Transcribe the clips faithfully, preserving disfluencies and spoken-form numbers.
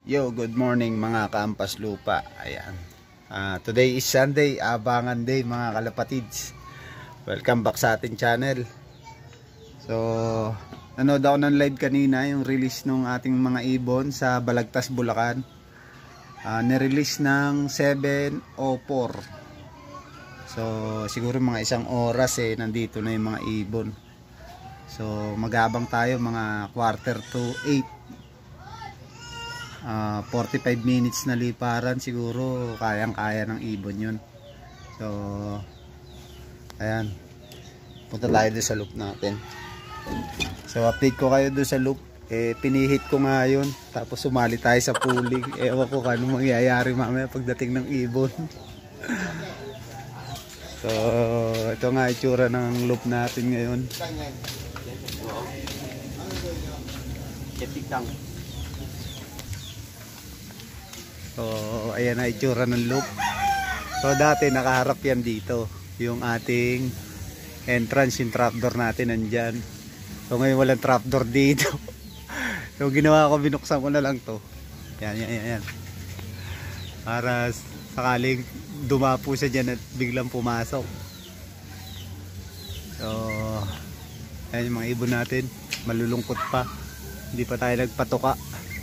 Yo, good morning mga kaampas lupa. Ayan. Uh, today is Sunday, abangan day mga kalapatids. Welcome back sa ating channel. So, nanood ako ng live kanina, yung release ng ating mga ibon sa Balagtas, Bulacan. Uh, nirelease ng seven oh four. So, siguro mga isang oras eh, nandito na yung mga ibon. So, magabang tayo mga quarter to eight. Uh, forty-five minutes na liparan, siguro kayang kaya ng ibon yun. So ayan, punta tayo doon sa loop natin. So update ko kayo doon sa loop. Eh, pinihit ko nga yun, tapos sumali tayo sa pooling. Ewan ko kung ano mangyayari mamaya pagdating ng ibon. So ito nga itsura ng loop natin ngayon. Ketikang. So ayan na itsura ng loop. So dati nakaharap yan dito, yung ating entrance, yung trapdoor natin nandyan. So ngayon walang trapdoor dito. So ginawa ko, binuksan ko na lang to. Yan yan yan, yan. Para sakaling dumapo siya dyan at biglang pumasok. So ayan yung mga ibon natin, malulungkot pa, hindi pa tayo nagpatuka.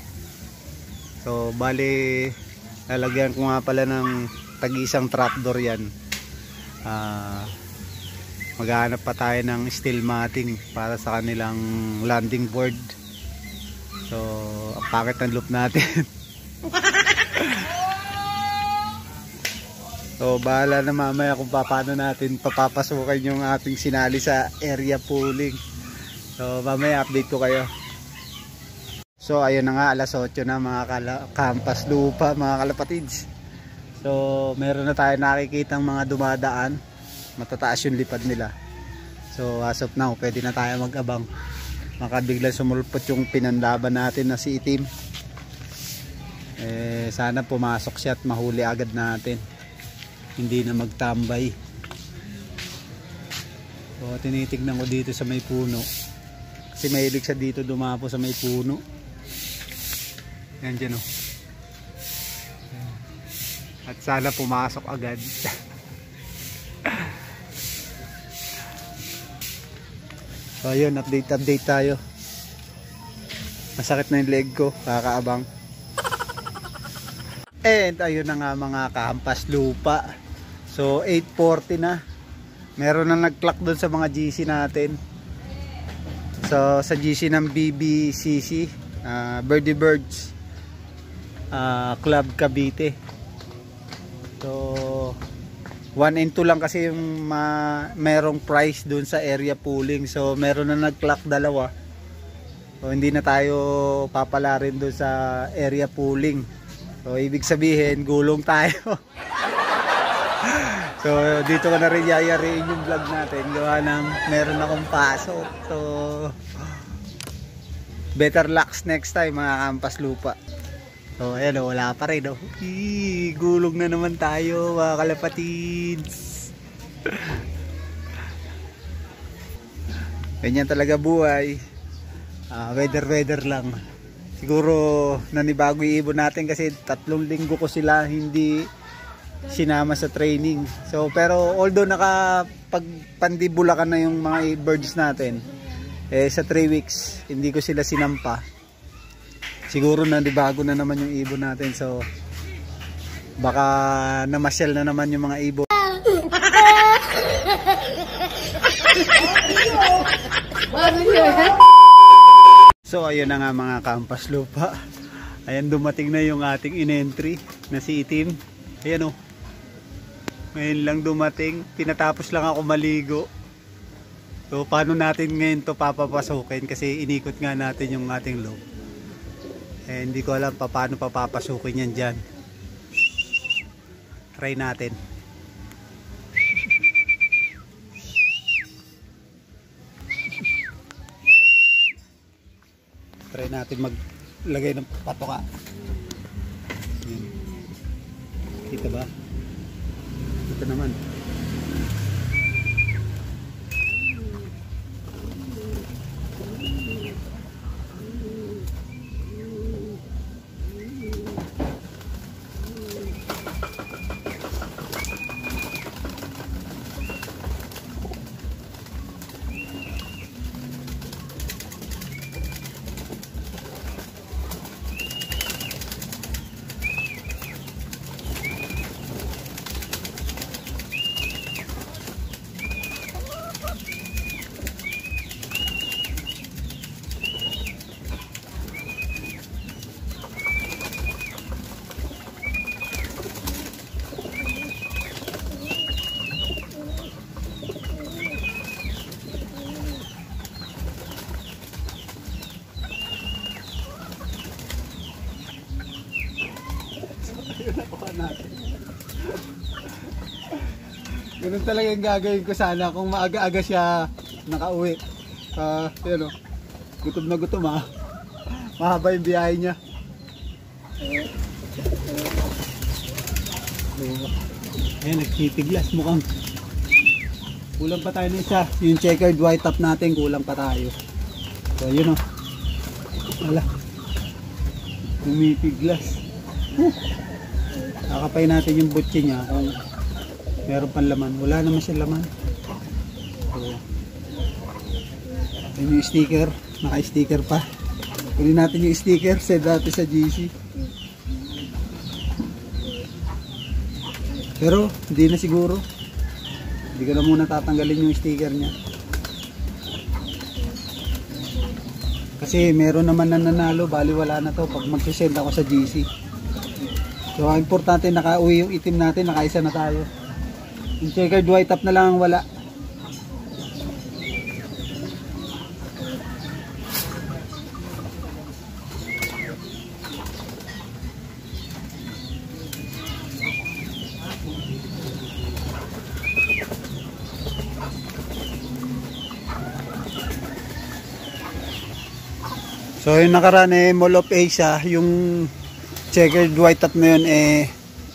So bali lalagyan ko nga pala ng tag-isang trapdoor yan. uh, Maghahanap pa tayo ng steel matting para sa kanilang landing board. So ang pakit ng loop natin. So bahala na mamaya kung paano natin papapasukin yung ating sinali sa area pooling. So mamaya update ko kayo. So ayun na nga, alas otso na mga kampas lupa, mga kalapatids. So meron na tayo nakikitang mga dumadaan. Matataas yung lipad nila. So as of now, pwede na tayo mag-abang. Makabiglang sumulpot yung pinanlaban natin na si Itim. Eh, sana pumasok siya at mahuli agad natin. Hindi na magtambay. So tinitignan ko dito sa may puno. Kasi mahilig siya dito dumapo sa may puno. Yan dyan o. At sana pumasok agad. So ayun, update update tayo. Masakit na yung leg ko, kakaabang. And ayun na nga mga kahampas lupa. So eight forty na. Meron na nag-clock doon sa mga G C natin. So sa G C ng B B C C, uh, Birdie Birds uh, Club Cavite. So one and two lang kasi yung ma merong price dun sa area pooling. So meron na nag-clock dalawa. So hindi na tayo papala rin dun sa area pooling. So ibig sabihin gulong tayo. So dito ko na rin yayariin yung vlog natin. Gawa ng meron akong pasok. So better lucks next time mga kampas lupa. So ayan o, wala pa rin o. Eee, gulong na naman tayo mga kalapatids. Ganyan talaga buhay. uh, Weather weather lang. Siguro nanibago yung ibon natin kasi tatlong linggo ko sila hindi sinama sa training. So pero although nakapagpandibulakan na yung mga birds natin, eh sa three weeks hindi ko sila sinampa. Siguro nanibago na naman yung ibon natin. So baka namasyal na naman yung mga ibon. So ayun na nga mga kampas lupa. Ayan, dumating na yung ating in-entry na si Itim. Ayan o, ngayon lang dumating. Pinatapos lang ako maligo. So paano natin ngayon to papapasukin, kasi inikot nga natin yung ating loop. Eh, hindi ko alam pa paano papapasukin yan dyan. Try natin. Try natin maglagay ng patoka. Kita ba? Kita naman. Yun nakuha natin. Ganun talaga yung gagawin ko sana kung maaga-aga siya nakauwi. Uh, yun o. Gutom na gutom ha. Mahaba yung biyahe niya. So, ayan, nagtipiglas mukhang. Kulang pa tayo na isa. Yung checkered white top natin, kulang pa tayo. So, yun o. Wala. Pumipiglas. Huh. Kakapay natin yung butchi niya kung meron pang laman. Wala naman siya laman. So, yun yung sticker. Naka-sticker pa. Kunin natin yung sticker. Send natin sa G C. Pero, hindi na siguro. Hindi ko na muna tatanggalin yung sticker niya. Kasi meron naman na nanalo. Bali wala na to pag magsisend ako sa G C. So, ang importante nakauwi yung itim natin. Nakaisa na tayo. Yung checkered white top na lang ang wala. So yung nakaraan eh, Mall of Asia, yung checkered white top na yun eh,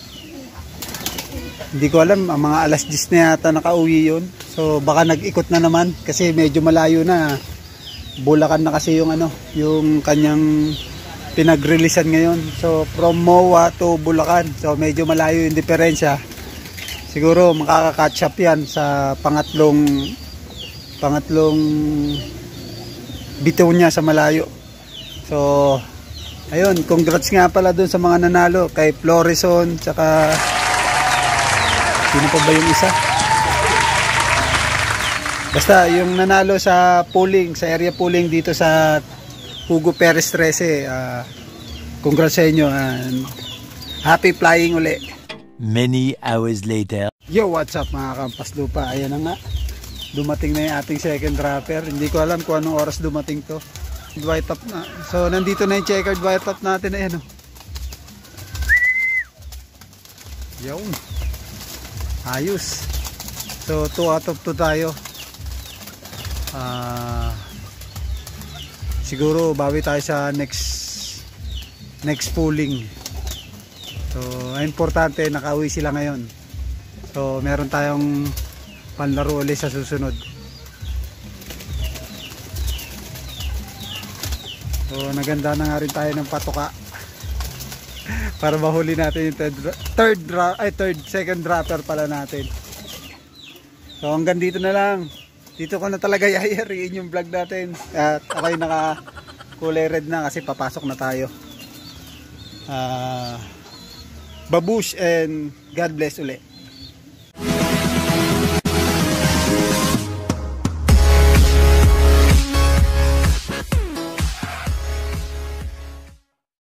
hindi ko alam, ang mga alas diyes na yata nakauwi yun. So baka nag-ikot na naman kasi medyo malayo na. Bulacan na kasi yung ano, yung kanyang pinag-releasean ngayon. So from M O A to Bulacan. So medyo malayo yung diferensya. Siguro makaka-catch up yan sa pangatlong pangatlong bitaw niya sa malayo. So ayun, congrats nga pala dun sa mga nanalo kay Florison, tsaka sino pa ba yung isa? Basta yung nanalo sa pooling, sa area pooling dito sa Hugo Perez thirteen, uh, congrats sa inyo and happy flying uli. Many hours later. Yo, what's up mga kampas lupa? Ayan na nga, dumating na yung ating second dropper. Hindi ko alam kung anong oras dumating to. White top na. So nandito na yung checkered white top natin. Ayan o. Yung ayos. So two out of two tayo. uh, Siguro bawi tayo sa next Next pooling. So importante nakauwi sila ngayon. So meron tayong panlaro ulit sa susunod. So naganda na nga rin tayo ng patuka para mahuli natin yung third, third, ay, third second dropper pala natin. So hanggang dito na lang. Dito ko na talaga yayariin yung vlog natin. At ako'y naka kulay red na kasi papasok na tayo. uh, Babush and God bless uli.